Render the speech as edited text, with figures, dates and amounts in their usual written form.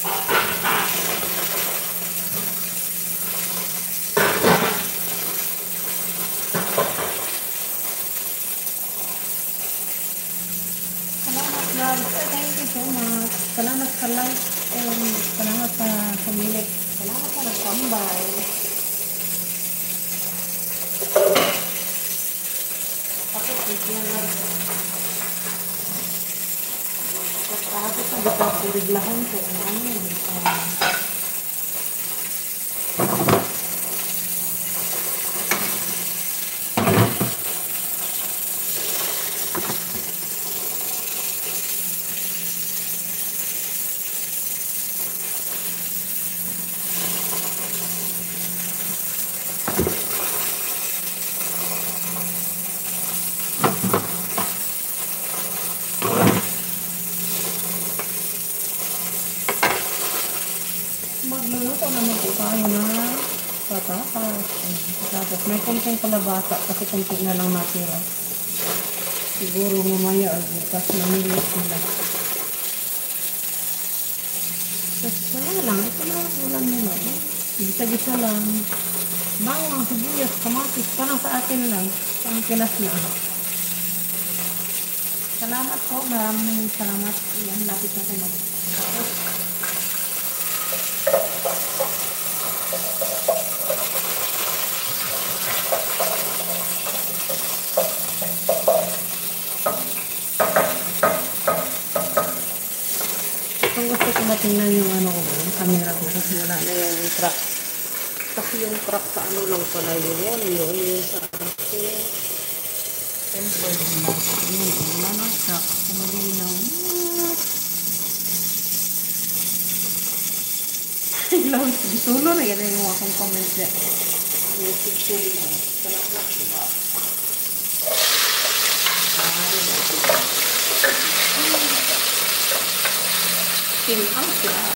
Salamat, love. Thank you so much. Salamat sa like and salamat sa pumili. Salamat sa nagtambay. Bakit bigyan lang? Pagkakasot na dito ako riglahon ko. Ano yun? Magluluto naman po tayo na patatas. Patatas. May kunting kalabasa kasi kunting na lang natira. Siguro mamaya o bukas namilis nila. Tapos wala lang. Ito na lang ulam nila. Gisa-gisa lang. Bawang, sibuyas, kamatis. Parang sa akin lang. Parang Pinas na. Salamat po. Maraming salamat. Yan, lapit na tayo mag-tapos. Kung gusto ko matingnan yung ano ko, yung camera ko kasi wala na yung track. Kasi yung track sa ano lang pala yun sa akin. Tempered na. Yun, wala na track. Malinaw. Ilaw, ditulo na yan yung akong comment dyan. Yung picture na. Salamat diba? Team out sila.